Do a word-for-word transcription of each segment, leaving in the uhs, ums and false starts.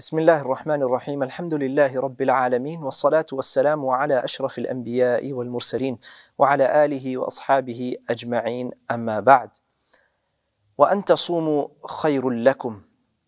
بسم الله الرحمن الرحيم الحمد لله رب العالمين والصلاة والسلام على أشرف الأنبياء والمرسلين وعلى آله وأصحابه أجمعين أما بعد وأن تصوموا خير لكم.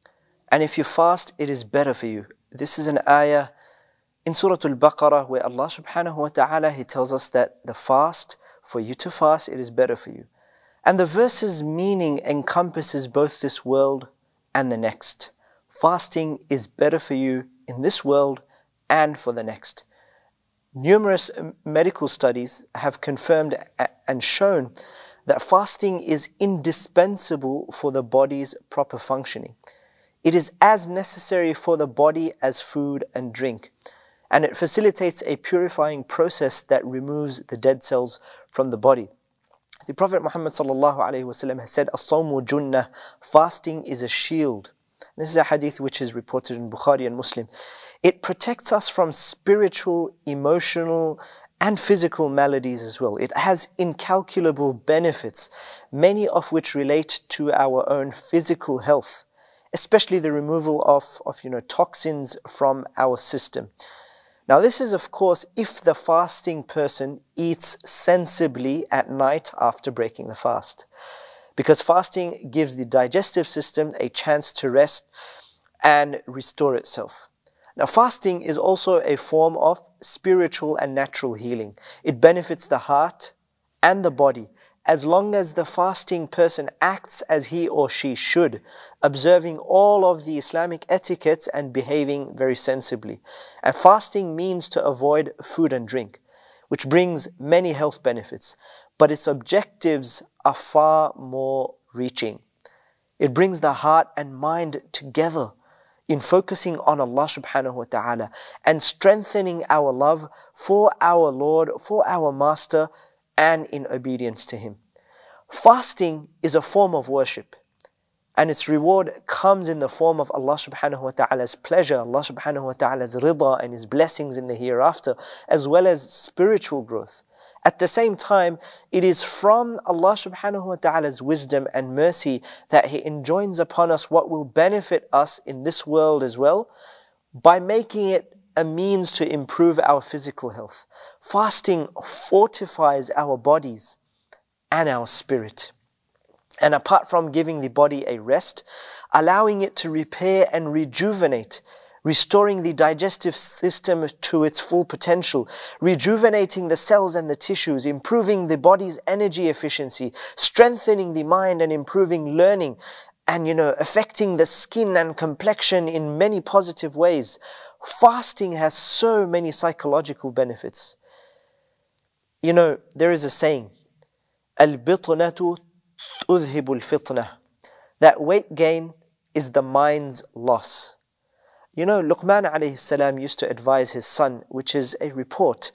And if you fast, it is better for you. This is an ayah in Surah Al-Baqarah where Allah subhanahu wa ta'ala, He tells us that the fast, for you to fast, it is better for you. And the verse's meaning encompasses both this world and the next. Fasting is better for you in this world and for the next. Numerous medical studies have confirmed and shown that fasting is indispensable for the body's proper functioning. It is as necessary for the body as food and drink, and it facilitates a purifying process that removes the dead cells from the body. The Prophet Muhammad sallallahu alaihi wasallam has said, "As-sawmu junnah," fasting is a shield. This is a hadith which is reported in Bukhari and Muslim. It protects us from spiritual, emotional, and physical maladies as well. It has incalculable benefits, many of which relate to our own physical health, especially the removal of, of you know, toxins from our system. Now this is of course if the fasting person eats sensibly at night after breaking the fast. Because fasting gives the digestive system a chance to rest and restore itself. Now fasting is also a form of spiritual and natural healing. It benefits the heart and the body as long as the fasting person acts as he or she should, observing all of the Islamic etiquettes and behaving very sensibly. And fasting means to avoid food and drink, which brings many health benefits, but its objectives are far more reaching. It brings the heart and mind together in focusing on Allah subhanahu wa ta'ala and strengthening our love for our Lord, for our Master, and in obedience to Him. Fasting is a form of worship, and its reward comes in the form of Allah subhanahu wa ta'ala's pleasure, Allah subhanahu wa ta'ala's rida and His blessings in the hereafter, as well as spiritual growth. At the same time, it is from Allah subhanahu wa ta'ala's wisdom and mercy that He enjoins upon us what will benefit us in this world as well, by making it a means to improve our physical health. Fasting fortifies our bodies and our spirit. And apart from giving the body a rest, allowing it to repair and rejuvenate, restoring the digestive system to its full potential, rejuvenating the cells and the tissues, improving the body's energy efficiency, strengthening the mind and improving learning, and you know, affecting the skin and complexion in many positive ways. Fasting has so many psychological benefits. You know, there is a saying, "Al-bitnatu tudhibu al-fitnah," that weight gain is the mind's loss. You know, Luqman alayhi salam used to advise his son, which is a report,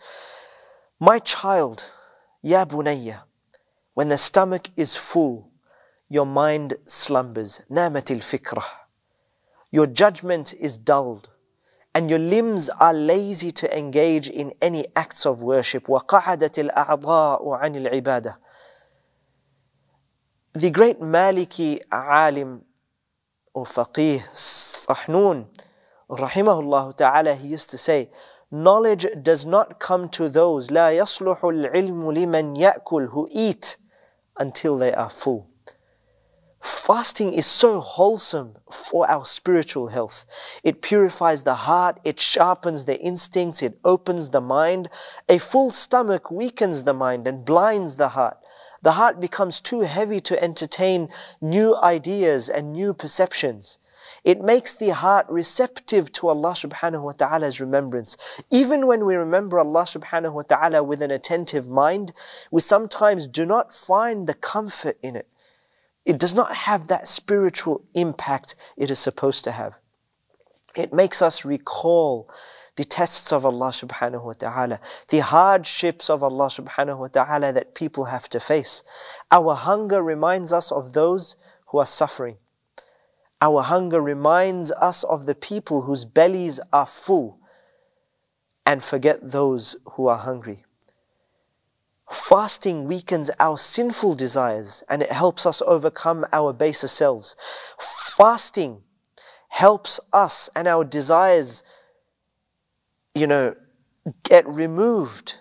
"My child, ya bunayya, when the stomach is full, your mind slumbers, namatil fikrah. Your judgment is dulled, and your limbs are lazy to engage in any acts of worship. وَقَعَدَتِ الْأَعْضَاءُ عَنِ الْعِبَادَةِ." The great Maliki alim or faqih Sahnun, rahimahullah ta'ala, he used to say, knowledge does not come to those لا يصلح العلم لمن يأكل, who eat until they are full. Fasting is so wholesome for our spiritual health. It purifies the heart, it sharpens the instincts, it opens the mind. A full stomach weakens the mind and blinds the heart. The heart becomes too heavy to entertain new ideas and new perceptions. It makes the heart receptive to Allah subhanahu wa ta'ala's remembrance. Even when we remember Allah subhanahu wa ta'ala with an attentive mind, we sometimes do not find the comfort in it. It does not have that spiritual impact it is supposed to have. It makes us recall the tests of Allah subhanahu wa ta'ala, the hardships of Allah subhanahu wa ta'ala that people have to face. Our hunger reminds us of those who are suffering. Our hunger reminds us of the people whose bellies are full and forget those who are hungry. Fasting weakens our sinful desires and it helps us overcome our baser selves. Fasting helps us and our desires, you know, get removed.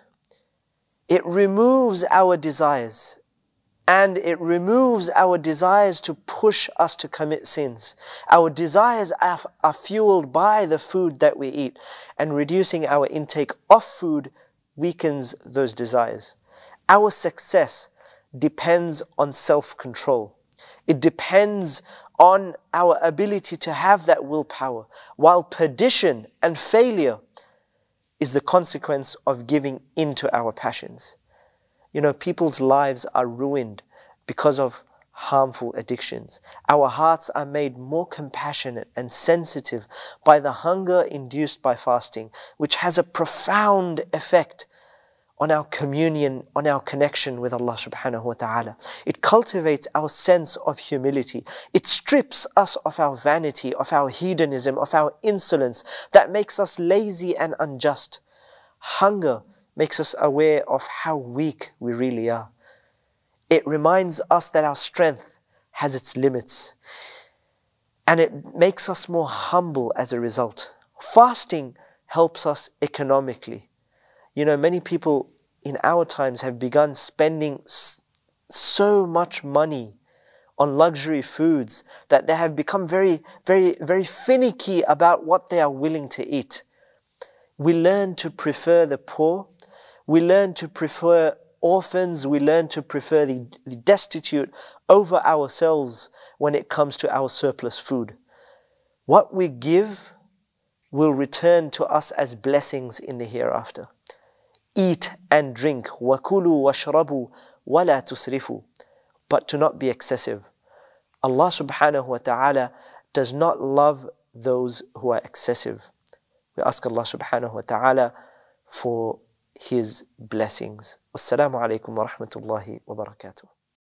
It removes our desires. And it removes our desires to push us to commit sins. Our desires are, are fueled by the food that we eat. And reducing our intake of food weakens those desires. Our success depends on self-control. It depends on our ability to have that willpower. While perdition and failure is the consequence of giving into our passions. You know, people's lives are ruined because of harmful addictions. Our hearts are made more compassionate and sensitive by the hunger induced by fasting, which has a profound effect on our communion, on our connection with Allah subhanahu wa ta'ala. It cultivates our sense of humility. It strips us of our vanity, of our hedonism, of our insolence that makes us lazy and unjust. Hunger makes us aware of how weak we really are. It reminds us that our strength has its limits. And it makes us more humble as a result. Fasting helps us economically. You know, many people in our times have begun spending so much money on luxury foods that they have become very, very, very finicky about what they are willing to eat. We learn to prefer the poor. We learn to prefer orphans. We learn to prefer the, the destitute over ourselves when it comes to our surplus food. What we give will return to us as blessings in the hereafter. Eat and drink, وَكُلُوا وَاشْرَبُوا وَلَا تُسْرِفُوا, but to not be excessive. Allah subhanahu wa ta'ala does not love those who are excessive. We ask Allah subhanahu wa ta'ala for His blessings. Wassalamu alaikum wa rahmatullahi wa barakatuh.